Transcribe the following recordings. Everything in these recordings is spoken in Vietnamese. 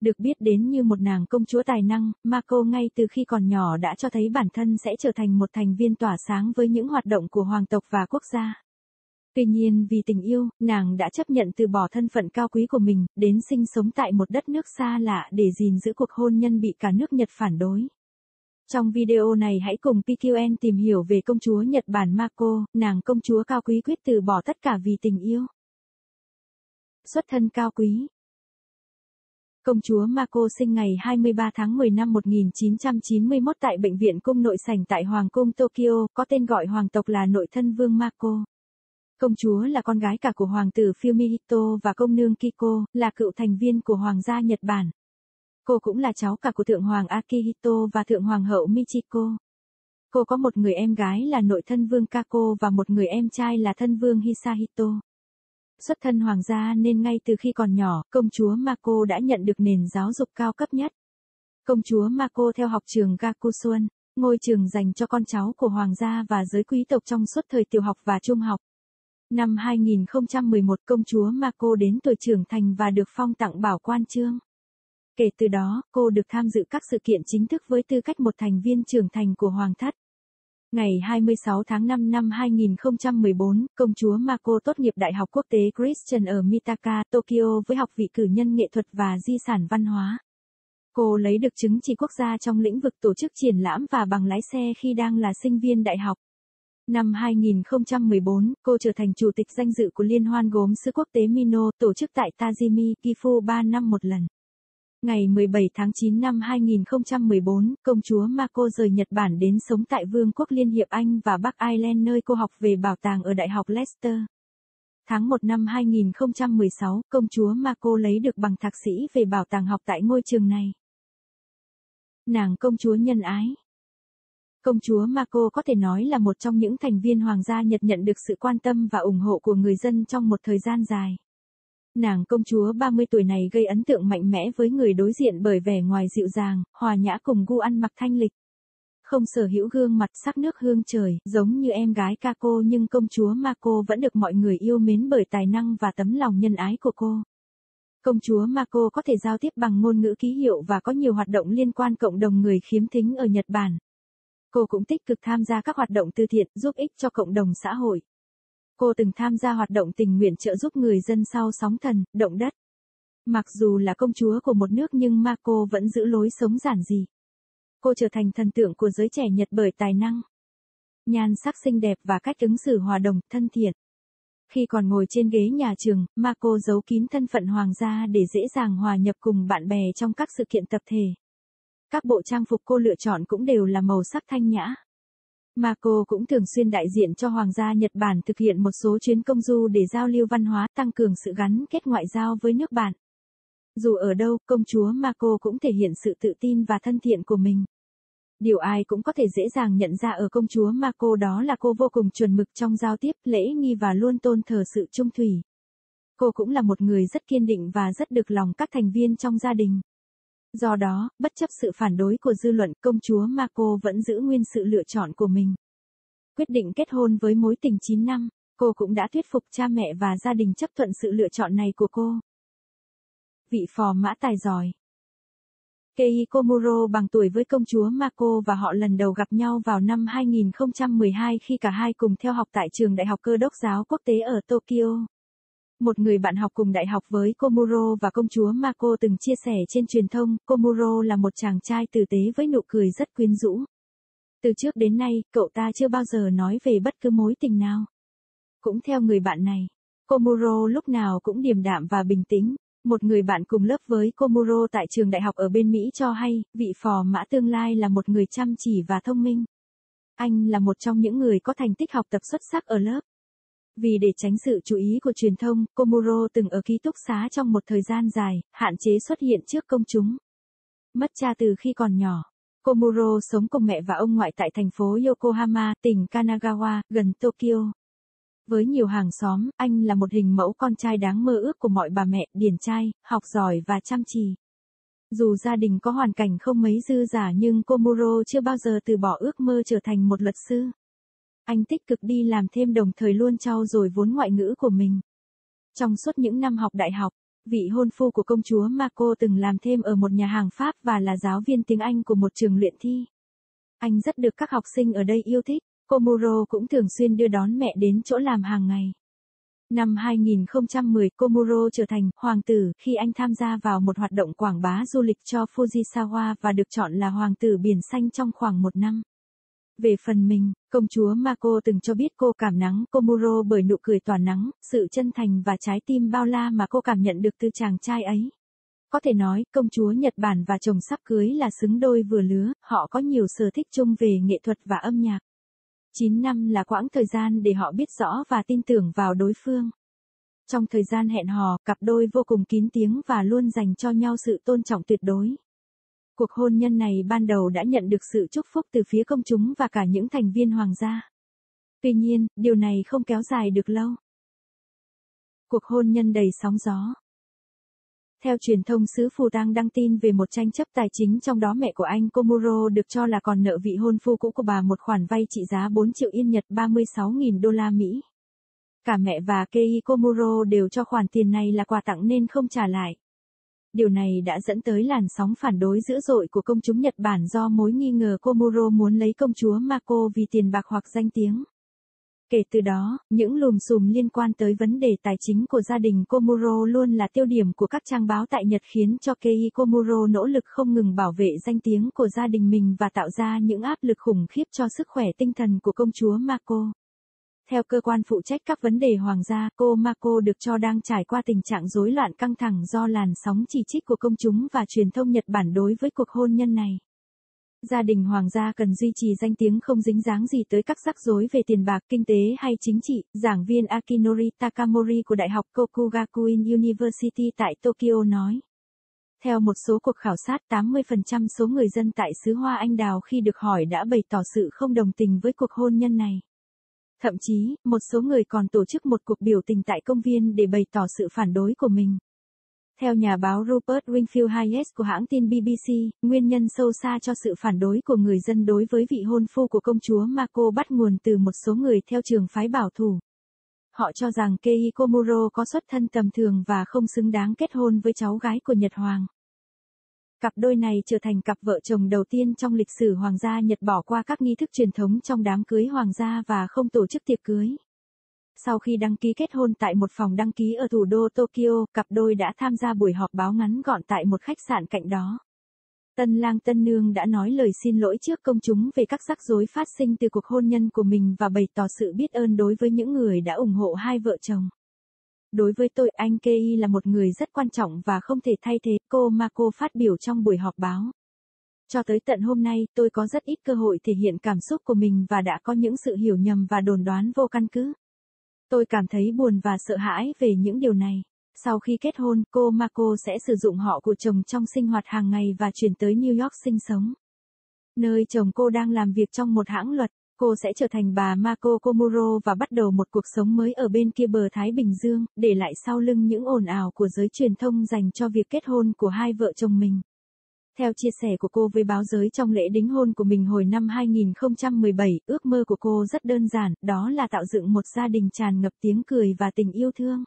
Được biết đến như một nàng công chúa tài năng, Mako ngay từ khi còn nhỏ đã cho thấy bản thân sẽ trở thành một thành viên tỏa sáng với những hoạt động của hoàng tộc và quốc gia. Tuy nhiên vì tình yêu, nàng đã chấp nhận từ bỏ thân phận cao quý của mình, đến sinh sống tại một đất nước xa lạ để gìn giữ cuộc hôn nhân bị cả nước Nhật phản đối. Trong video này hãy cùng PQN tìm hiểu về công chúa Nhật Bản Mako, nàng công chúa cao quý quyết từ bỏ tất cả vì tình yêu. Xuất thân cao quý. Công chúa Mako sinh ngày 23 tháng 10 năm 1991 tại Bệnh viện Cung Nội Sảnh tại Hoàng cung Tokyo, có tên gọi hoàng tộc là Nội thân vương Mako. Công chúa là con gái cả của hoàng tử Fumihito và công nương Kiko, là cựu thành viên của Hoàng gia Nhật Bản. Cô cũng là cháu cả của Thượng hoàng Akihito và Thượng hoàng hậu Michiko. Cô có một người em gái là Nội thân vương Kako và một người em trai là thân vương Hisahito. Xuất thân hoàng gia nên ngay từ khi còn nhỏ, công chúa Mako đã nhận được nền giáo dục cao cấp nhất. Công chúa Mako theo học trường Gakusuan, ngôi trường dành cho con cháu của hoàng gia và giới quý tộc trong suốt thời tiểu học và trung học. Năm 2011, công chúa Mako đến tuổi trưởng thành và được phong tặng bảo quan chương. Kể từ đó, cô được tham dự các sự kiện chính thức với tư cách một thành viên trưởng thành của hoàng thất. Ngày 26 tháng 5 năm 2014, công chúa Mako tốt nghiệp Đại học Quốc tế Christian ở Mitaka, Tokyo với học vị cử nhân nghệ thuật và di sản văn hóa. Cô lấy được chứng chỉ quốc gia trong lĩnh vực tổ chức triển lãm và bằng lái xe khi đang là sinh viên đại học. Năm 2014, cô trở thành chủ tịch danh dự của Liên hoan gốm sứ quốc tế Mino, tổ chức tại Tajimi, Gifu 3 năm một lần. Ngày 17 tháng 9 năm 2014, công chúa Mako rời Nhật Bản đến sống tại Vương quốc Liên hiệp Anh và Bắc Ireland nơi cô học về bảo tàng ở Đại học Leicester. Tháng 1 năm 2016, công chúa Mako lấy được bằng thạc sĩ về bảo tàng học tại ngôi trường này. Nàng công chúa nhân ái. Công chúa Mako có thể nói là một trong những thành viên hoàng gia Nhật nhận được sự quan tâm và ủng hộ của người dân trong một thời gian dài. Nàng công chúa 30 tuổi này gây ấn tượng mạnh mẽ với người đối diện bởi vẻ ngoài dịu dàng, hòa nhã cùng gu ăn mặc thanh lịch. Không sở hữu gương mặt sắc nước hương trời, giống như em gái Kako, nhưng công chúa Mako vẫn được mọi người yêu mến bởi tài năng và tấm lòng nhân ái của cô. Công chúa Mako có thể giao tiếp bằng ngôn ngữ ký hiệu và có nhiều hoạt động liên quan cộng đồng người khiếm thính ở Nhật Bản. Cô cũng tích cực tham gia các hoạt động từ thiện, giúp ích cho cộng đồng xã hội. Cô từng tham gia hoạt động tình nguyện trợ giúp người dân sau sóng thần, động đất. Mặc dù là công chúa của một nước nhưng Mako vẫn giữ lối sống giản dị. Cô trở thành thần tượng của giới trẻ Nhật bởi tài năng, nhan sắc xinh đẹp và cách ứng xử hòa đồng, thân thiện. Khi còn ngồi trên ghế nhà trường, Mako giấu kín thân phận hoàng gia để dễ dàng hòa nhập cùng bạn bè trong các sự kiện tập thể. Các bộ trang phục cô lựa chọn cũng đều là màu sắc thanh nhã. Mako cũng thường xuyên đại diện cho Hoàng gia Nhật Bản thực hiện một số chuyến công du để giao lưu văn hóa, tăng cường sự gắn kết ngoại giao với nước bạn. Dù ở đâu, công chúa Mako cũng thể hiện sự tự tin và thân thiện của mình. Điều ai cũng có thể dễ dàng nhận ra ở công chúa Mako đó là cô vô cùng chuẩn mực trong giao tiếp, lễ nghi và luôn tôn thờ sự trung thủy. Cô cũng là một người rất kiên định và rất được lòng các thành viên trong gia đình. Do đó, bất chấp sự phản đối của dư luận, công chúa Mako vẫn giữ nguyên sự lựa chọn của mình. Quyết định kết hôn với mối tình 9 năm, cô cũng đã thuyết phục cha mẹ và gia đình chấp thuận sự lựa chọn này của cô. Vị phò mã tài giỏi. Kei Komuro bằng tuổi với công chúa Mako và họ lần đầu gặp nhau vào năm 2012 khi cả hai cùng theo học tại trường Đại học Cơ đốc giáo quốc tế ở Tokyo. Một người bạn học cùng đại học với Komuro và công chúa Mako từng chia sẻ trên truyền thông, Komuro là một chàng trai tử tế với nụ cười rất quyến rũ. Từ trước đến nay, cậu ta chưa bao giờ nói về bất cứ mối tình nào. Cũng theo người bạn này, Komuro lúc nào cũng điềm đạm và bình tĩnh. Một người bạn cùng lớp với Komuro tại trường đại học ở bên Mỹ cho hay, vị phò mã tương lai là một người chăm chỉ và thông minh. Anh là một trong những người có thành tích học tập xuất sắc ở lớp. Vì để tránh sự chú ý của truyền thông, Komuro từng ở ký túc xá trong một thời gian dài, hạn chế xuất hiện trước công chúng. Mất cha từ khi còn nhỏ, Komuro sống cùng mẹ và ông ngoại tại thành phố Yokohama, tỉnh Kanagawa, gần Tokyo. Với nhiều hàng xóm, anh là một hình mẫu con trai đáng mơ ước của mọi bà mẹ, điển trai, học giỏi và chăm chỉ. Dù gia đình có hoàn cảnh không mấy dư dả nhưng Komuro chưa bao giờ từ bỏ ước mơ trở thành một luật sư. Anh tích cực đi làm thêm đồng thời luôn trau dồi vốn ngoại ngữ của mình. Trong suốt những năm học đại học, Vị hôn phu của công chúa Mako từng làm thêm ở một nhà hàng Pháp và là giáo viên tiếng Anh của một trường luyện thi. Anh rất được các học sinh ở đây yêu thích. Komuro cũng thường xuyên đưa đón mẹ đến chỗ làm hàng ngày. Năm 2010, Komuro trở thành hoàng tử khi anh tham gia vào một hoạt động quảng bá du lịch cho Fujisawa và được chọn là hoàng tử biển xanh trong khoảng 1 năm. Về phần mình, công chúa Mako từng cho biết cô cảm nắng Komuro bởi nụ cười tỏa nắng, sự chân thành và trái tim bao la mà cô cảm nhận được từ chàng trai ấy. Có thể nói, công chúa Nhật Bản và chồng sắp cưới là xứng đôi vừa lứa, họ có nhiều sở thích chung về nghệ thuật và âm nhạc. 9 năm là quãng thời gian để họ biết rõ và tin tưởng vào đối phương. Trong thời gian hẹn hò, cặp đôi vô cùng kín tiếng và luôn dành cho nhau sự tôn trọng tuyệt đối. Cuộc hôn nhân này ban đầu đã nhận được sự chúc phúc từ phía công chúng và cả những thành viên hoàng gia. Tuy nhiên, điều này không kéo dài được lâu. Cuộc hôn nhân đầy sóng gió. Theo truyền thông xứ Phù Tang đăng tin về một tranh chấp tài chính trong đó mẹ của anh Komuro được cho là còn nợ vị hôn phu cũ của bà một khoản vay trị giá 4 triệu Yên Nhật 36.000 đô la Mỹ. Cả mẹ và Kei Komuro đều cho khoản tiền này là quà tặng nên không trả lại. Điều này đã dẫn tới làn sóng phản đối dữ dội của công chúng Nhật Bản do mối nghi ngờ Komuro muốn lấy công chúa Mako vì tiền bạc hoặc danh tiếng. Kể từ đó, những lùm xùm liên quan tới vấn đề tài chính của gia đình Komuro luôn là tiêu điểm của các trang báo tại Nhật khiến cho Kei Komuro nỗ lực không ngừng bảo vệ danh tiếng của gia đình mình và tạo ra những áp lực khủng khiếp cho sức khỏe tinh thần của công chúa Mako. Theo cơ quan phụ trách các vấn đề hoàng gia, cô Mako được cho đang trải qua tình trạng rối loạn căng thẳng do làn sóng chỉ trích của công chúng và truyền thông Nhật Bản đối với cuộc hôn nhân này. Gia đình hoàng gia cần duy trì danh tiếng không dính dáng gì tới các rắc rối về tiền bạc, kinh tế hay chính trị, giảng viên Akinori Takamori của Đại học Kokugakuin University tại Tokyo nói. Theo một số cuộc khảo sát, 80% số người dân tại xứ Hoa Anh Đào khi được hỏi đã bày tỏ sự không đồng tình với cuộc hôn nhân này. Thậm chí, một số người còn tổ chức một cuộc biểu tình tại công viên để bày tỏ sự phản đối của mình. Theo nhà báo Rupert Wingfield Hayes của hãng tin BBC, nguyên nhân sâu xa cho sự phản đối của người dân đối với vị hôn phu của công chúa Mako bắt nguồn từ một số người theo trường phái bảo thủ. Họ cho rằng Kei Komuro có xuất thân tầm thường và không xứng đáng kết hôn với cháu gái của Nhật Hoàng. Cặp đôi này trở thành cặp vợ chồng đầu tiên trong lịch sử hoàng gia Nhật bỏ qua các nghi thức truyền thống trong đám cưới hoàng gia và không tổ chức tiệc cưới. Sau khi đăng ký kết hôn tại một phòng đăng ký ở thủ đô Tokyo, cặp đôi đã tham gia buổi họp báo ngắn gọn tại một khách sạn cạnh đó. Tân lang tân nương đã nói lời xin lỗi trước công chúng về các rắc rối phát sinh từ cuộc hôn nhân của mình và bày tỏ sự biết ơn đối với những người đã ủng hộ hai vợ chồng. Đối với tôi, anh Kei là một người rất quan trọng và không thể thay thế, cô Mako phát biểu trong buổi họp báo. Cho tới tận hôm nay, tôi có rất ít cơ hội thể hiện cảm xúc của mình và đã có những sự hiểu nhầm và đồn đoán vô căn cứ. Tôi cảm thấy buồn và sợ hãi về những điều này. Sau khi kết hôn, cô Mako sẽ sử dụng họ của chồng trong sinh hoạt hàng ngày và chuyển tới New York sinh sống. Nơi chồng cô đang làm việc trong một hãng luật, cô sẽ trở thành bà Mako Komuro và bắt đầu một cuộc sống mới ở bên kia bờ Thái Bình Dương, để lại sau lưng những ồn ào của giới truyền thông dành cho việc kết hôn của hai vợ chồng mình. Theo chia sẻ của cô với báo giới trong lễ đính hôn của mình hồi năm 2017, ước mơ của cô rất đơn giản, đó là tạo dựng một gia đình tràn ngập tiếng cười và tình yêu thương.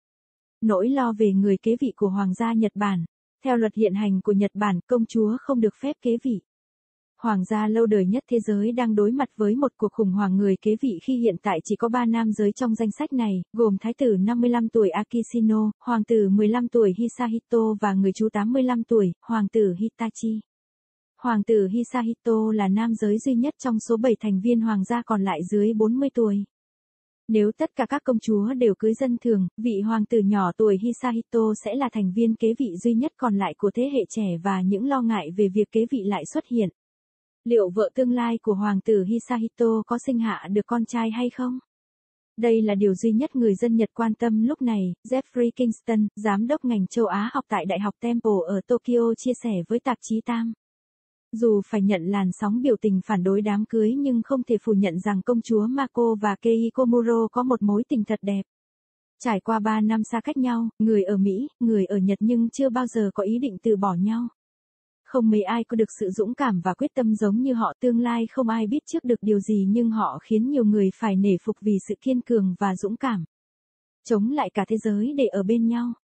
Nỗi lo về người kế vị của Hoàng gia Nhật Bản. Theo luật hiện hành của Nhật Bản, công chúa không được phép kế vị. Hoàng gia lâu đời nhất thế giới đang đối mặt với một cuộc khủng hoảng người kế vị khi hiện tại chỉ có 3 nam giới trong danh sách này, gồm Thái tử 55 tuổi Akishino, Hoàng tử 15 tuổi Hisahito và người chú 85 tuổi, Hoàng tử Hitachi. Hoàng tử Hisahito là nam giới duy nhất trong số 7 thành viên hoàng gia còn lại dưới 40 tuổi. Nếu tất cả các công chúa đều cưới dân thường, vị hoàng tử nhỏ tuổi Hisahito sẽ là thành viên kế vị duy nhất còn lại của thế hệ trẻ và những lo ngại về việc kế vị lại xuất hiện. Liệu vợ tương lai của hoàng tử Hisahito có sinh hạ được con trai hay không? Đây là điều duy nhất người dân Nhật quan tâm lúc này, Jeffrey Kingston, giám đốc ngành châu Á học tại Đại học Temple ở Tokyo chia sẻ với tạp chí Time. Dù phải nhận làn sóng biểu tình phản đối đám cưới nhưng không thể phủ nhận rằng công chúa Mako và Kei Komuro có một mối tình thật đẹp. Trải qua 3 năm xa cách nhau, người ở Mỹ, người ở Nhật nhưng chưa bao giờ có ý định từ bỏ nhau. Không mấy ai có được sự dũng cảm và quyết tâm giống như họ, tương lai không ai biết trước được điều gì nhưng họ khiến nhiều người phải nể phục vì sự kiên cường và dũng cảm. Chống lại cả thế giới để ở bên nhau.